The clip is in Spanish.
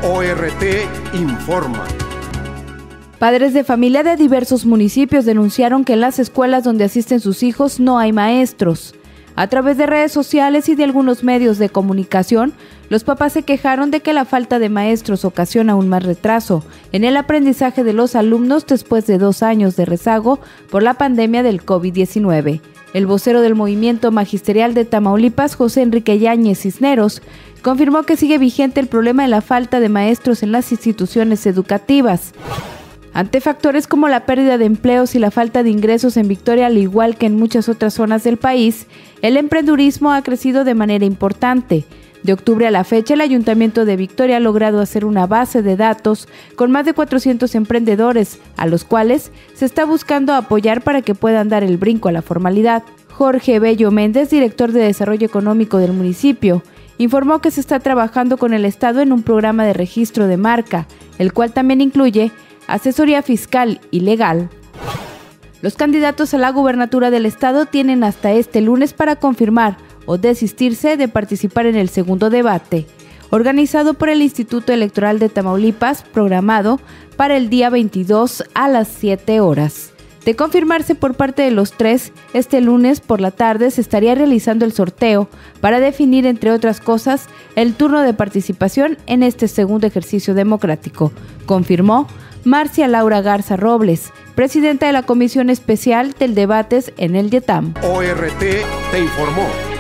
ORT informa. Padres de familia de diversos municipios denunciaron que en las escuelas donde asisten sus hijos no hay maestros. A través de redes sociales y de algunos medios de comunicación, los papás se quejaron de que la falta de maestros ocasiona aún más retraso en el aprendizaje de los alumnos después de 2 años de rezago por la pandemia del COVID-19. El vocero del Movimiento Magisterial de Tamaulipas, José Enrique Yáñez Cisneros, confirmó que sigue vigente el problema de la falta de maestros en las instituciones educativas. Ante factores como la pérdida de empleos y la falta de ingresos en Victoria, al igual que en muchas otras zonas del país, el emprendurismo ha crecido de manera importante. De octubre a la fecha, el Ayuntamiento de Victoria ha logrado hacer una base de datos con más de 400 emprendedores, a los cuales se está buscando apoyar para que puedan dar el brinco a la formalidad. Jorge Bello Méndez, director de Desarrollo Económico del municipio, informó que se está trabajando con el Estado en un programa de registro de marca, el cual también incluye asesoría fiscal y legal. Los candidatos a la gubernatura del estado tienen hasta este lunes para confirmar o desistirse de participar en el segundo debate, organizado por el Instituto Electoral de Tamaulipas, programado para el día 22 a las 7 horas. De confirmarse por parte de los tres, este lunes por la tarde se estaría realizando el sorteo para definir, entre otras cosas, el turno de participación en este segundo ejercicio democrático, confirmó Marcia Laura Garza Robles, presidenta de la Comisión Especial del Debates en el YETAM. ORT te informó.